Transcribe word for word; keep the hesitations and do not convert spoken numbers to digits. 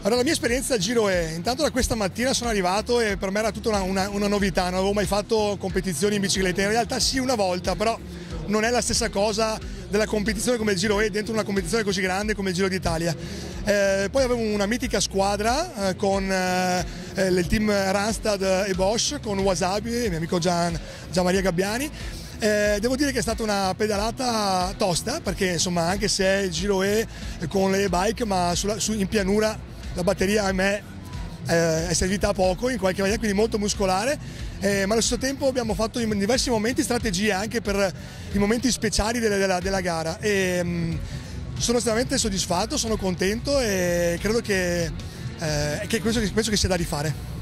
Allora, la mia esperienza al Giro è, intanto da questa mattina sono arrivato e per me era tutta una, una, una novità, non avevo mai fatto competizioni in bicicletta, in realtà sì una volta, però non è la stessa cosa della competizione come il Giro è dentro una competizione così grande come il Giro d'Italia. Eh, poi avevo una mitica squadra eh, con eh, il team Randstad e Bosch, con Wasabi, il mio amico Gian, Gian Maria Gabbiani. Eh, devo dire che è stata una pedalata tosta, perché insomma anche se il Giro è con le bike, ma sulla, su, in pianura la batteria a me eh, è servita a poco in qualche maniera, quindi molto muscolare, eh, ma allo stesso tempo abbiamo fatto in diversi momenti strategie anche per i momenti speciali della, della, della gara e mh, sono estremamente soddisfatto, sono contento e credo che, eh, che penso, penso che sia da rifare.